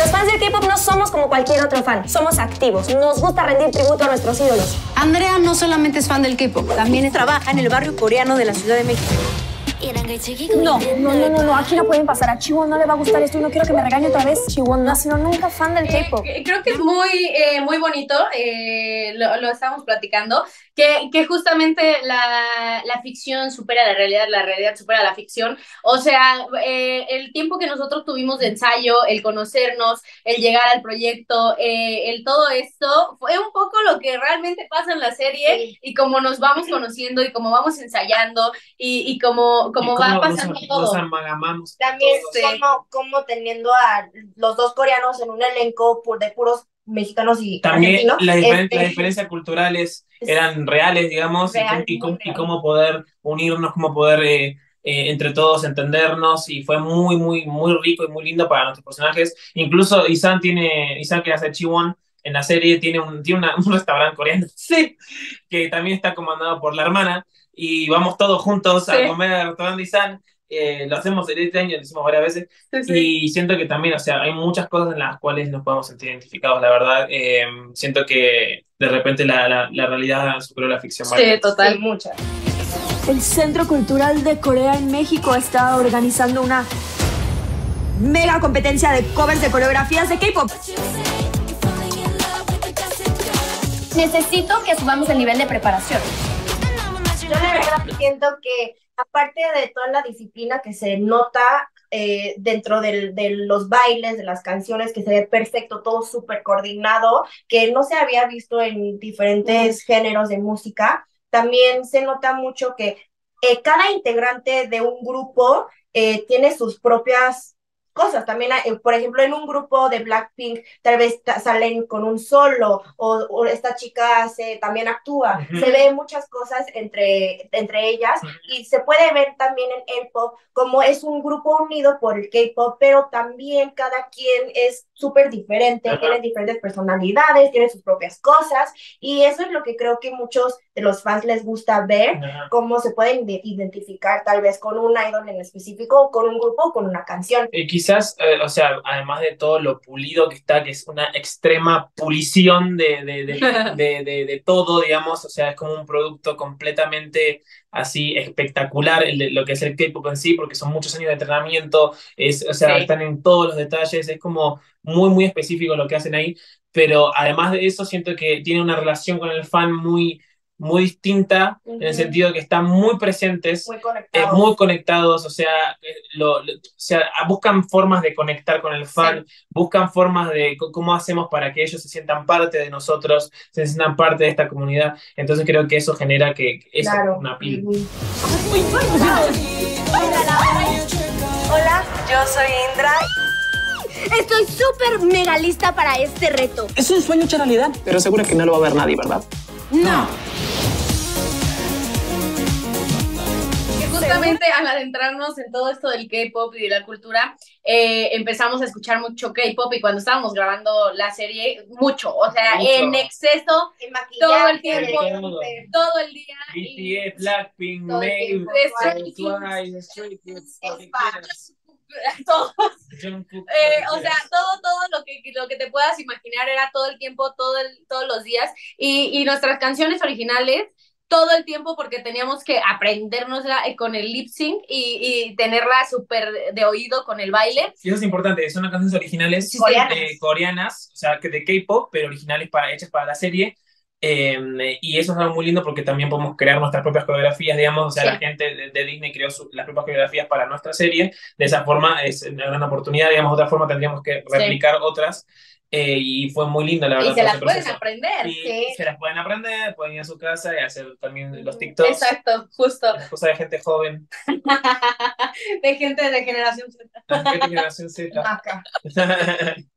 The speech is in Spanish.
Los fans del K-pop no somos como cualquier otro fan. Somos activos. Nos gusta rendir tributo a nuestros ídolos. Andrea no solamente es fan del K-pop, también trabaja en el barrio coreano de la Ciudad de México. No. Aquí no pueden pasar. A Chiwon no le va a gustar esto y no quiero que me regañe otra vez. Chiwon no ha sido nunca fan del K-pop. Creo que es muy bonito, lo estábamos platicando, que justamente la ficción supera la realidad supera la ficción. O sea, el tiempo que nosotros tuvimos de ensayo, el conocernos, el llegar al proyecto, el todo esto, fue un poco lo que realmente pasa en la serie, sí. Y cómo nos vamos conociendo y cómo vamos ensayando y cómo va pasando todo. Nos amalgamamos. También como teniendo a los dos coreanos en un elenco de puros mexicanos y también argentinos. Las diferencias culturales eran reales, digamos, y cómo poder unirnos, cómo poder entre todos entendernos, y fue muy rico y muy lindo para nuestros personajes. Incluso Isan, que hace Chiwon en la serie, tiene un restaurante coreano, sí, que también está comandado por la hermana, y vamos todos juntos a comer al restaurante Isan. Lo hacemos este año, lo hicimos varias veces, y siento que también, o sea, hay muchas cosas en las cuales nos podemos sentir identificados, la verdad. Siento que de repente la realidad superó la ficción. Sí, total, muchas. El Centro Cultural de Corea en México está organizando una mega competencia de covers de coreografías de K-pop. Necesito que subamos el nivel de preparación. Yo la verdad siento que aparte de toda la disciplina que se nota dentro de los bailes, de las canciones, que se ve perfecto, todo súper coordinado, que no se había visto en diferentes géneros de música, también se nota mucho que cada integrante de un grupo tiene sus propias cosas. También, por ejemplo, en un grupo de Blackpink tal vez salen con un solo, o esta chica también actúa. Se ve muchas cosas entre ellas, y se puede ver también en el pop como es un grupo unido por el K-pop, pero también cada quien es súper diferente, tienen diferentes personalidades, tienen sus propias cosas, y eso es lo que creo que muchos de los fans les gusta ver, cómo se pueden identificar tal vez con un idol en específico, con un grupo o con una canción. Quizás, o sea, además de todo lo pulido que está, que es una extrema pulición de todo, digamos, o sea, es como un producto completamente así espectacular, lo que es el K-pop en sí, porque son muchos años de entrenamiento, o sea, están en todos los detalles, es como muy específico lo que hacen ahí, pero además de eso siento que tiene una relación con el fan muy distinta, en el sentido que están muy presentes, muy conectados, o sea, buscan formas de conectar con el fan, buscan formas de cómo hacemos para que ellos se sientan parte de nosotros, se sientan parte de esta comunidad. Entonces creo que eso genera que es una pila. Hola, yo soy Indra. Estoy súper mega lista para este reto. Es un sueño hecho realidad, pero seguro que no lo va a ver nadie, ¿verdad? No. Justamente al adentrarnos en todo esto del K-pop y de la cultura, empezamos a escuchar mucho K-pop, y cuando estábamos grabando la serie, mucho, o sea, en exceso, todo el tiempo, todo el día. BTS, Blackpink, Maeve, Twice, Stray Kids, todos. O sea, todo lo que te puedas imaginar era todo el tiempo, todos los días, y nuestras canciones originales todo el tiempo, porque teníamos que aprendérnosla con el lip sync y tenerla súper de oído con el baile. Sí, eso es importante, son canciones originales coreanas, o sea, que de K-pop, pero originales hechas para la serie. Y eso es algo muy lindo, porque también podemos crear nuestras propias coreografías, digamos, o sea, la gente de Disney creó las propias coreografías para nuestra serie. De esa forma es una gran oportunidad, digamos. De otra forma tendríamos que replicar otras, y fue muy lindo, la verdad. Y se las pueden aprender. Y se las pueden aprender, pueden ir a su casa y hacer también los TikToks. Exacto, justo. Las cosas de gente joven. De gente de generación Z. De generación Z. Acá.